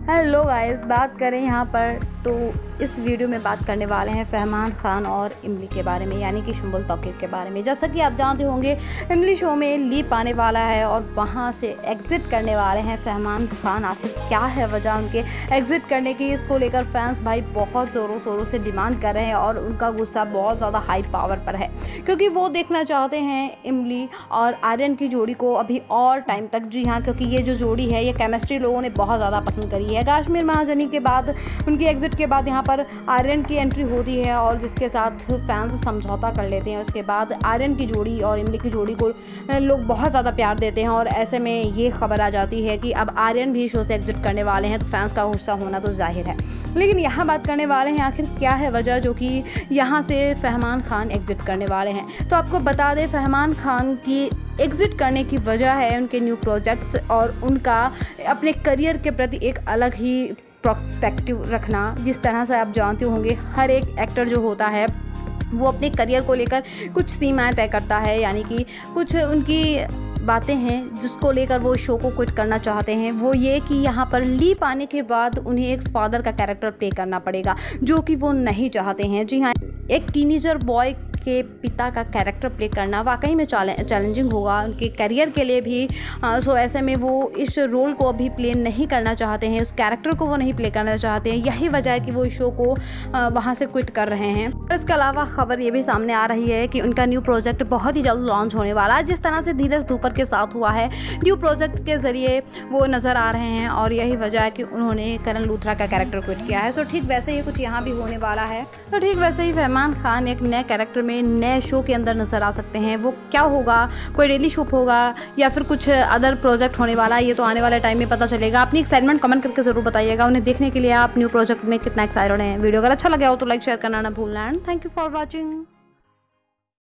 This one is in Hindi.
हेलो गाइस, बात करें यहाँ पर तो इस वीडियो में बात करने वाले हैं फरमान खान और इमली के बारे में, यानी कि सुंबुल तौकीर के बारे में। जैसा कि आप जानते होंगे, इमली शो में लीप आने वाला है और वहाँ से एग्ज़िट करने वाले हैं फरमान खान। आखिर क्या है वजह उनके एग्ज़िट करने की, इसको लेकर फैंस भाई बहुत ज़ोरों शोरों से डिमांड कर रहे हैं और उनका गुस्सा बहुत ज़्यादा हाई पावर पर है, क्योंकि वो देखना चाहते हैं इमली और आर्यन की जोड़ी को अभी और टाइम तक। जी हाँ, क्योंकि ये जो जोड़ी है, ये केमिस्ट्री लोगों ने बहुत ज़्यादा पसंद करी है। कश्मीर महाजनी के बाद, उनकी एग्ज़िट के बाद यहाँ पर आर्यन की एंट्री होती है और जिसके साथ फैंस समझौता कर लेते हैं। उसके बाद आर्यन की जोड़ी और इमली की जोड़ी को लोग बहुत ज़्यादा प्यार देते हैं और ऐसे में ये खबर आ जाती है कि अब आर्यन भी शो से एग्ज़िट करने वाले हैं, तो फैंस का गुस्सा होना तो जाहिर है। लेकिन यहाँ बात करने वाले हैं आखिर क्या है वजह जो कि यहाँ से फरमान खान एग्ज़िट करने वाले हैं। तो आपको बता दें, फरमान खान की एग्ज़िट करने की वजह है उनके न्यू प्रोजेक्ट्स और उनका अपने करियर के प्रति एक अलग ही पर्सपेक्टिव रखना। जिस तरह से आप जानते होंगे, हर एक एक्टर जो होता है वो अपने करियर को लेकर कुछ सीमाएं तय करता है, यानी कि कुछ उनकी बातें हैं जिसको लेकर वो शो को क्विट करना चाहते हैं। वो ये कि यहाँ पर लीप आने के बाद उन्हें एक फादर का कैरेक्टर प्ले करना पड़ेगा, जो कि वो नहीं चाहते हैं। जी हाँ, एक टीनेजर बॉय के पिता का कैरेक्टर प्ले करना वाकई में चैलेंजिंग होगा उनके करियर के लिए भी। सो ऐसे में वो इस रोल को अभी प्ले नहीं करना चाहते हैं, उस कैरेक्टर को वो नहीं प्ले करना चाहते हैं। यही वजह है कि वो इस शो को वहाँ से क्विट कर रहे हैं। और इसके अलावा खबर ये भी सामने आ रही है कि उनका न्यू प्रोजेक्ट बहुत ही जल्द लॉन्च होने वाला है। जिस तरह से धीरज धूपर के साथ हुआ है, न्यू प्रोजेक्ट के ज़रिए वो नज़र आ रहे हैं और यही वजह है कि उन्होंने करण लूथरा का कैरेक्टर क्विट किया है। सो ठीक वैसे ही कुछ यहाँ भी होने वाला है। तो ठीक वैसे ही फरमान खान एक नए कैरेक्टर में नए शो के अंदर नज़र आ सकते हैं। वो क्या होगा, कोई डेली शो होगा या फिर कुछ अदर प्रोजेक्ट होने वाला है, ये तो आने वाले टाइम में पता चलेगा। अपनी एक्साइटमेंट कमेंट करके ज़रूर बताइएगा। उन्हें देखने के लिए आप न्यू प्रोजेक्ट में कितना एक्साइटेड हैं। वीडियो अगर अच्छा लगा हो तो लाइक शेयर करना ना भूलना। And thank you for watching.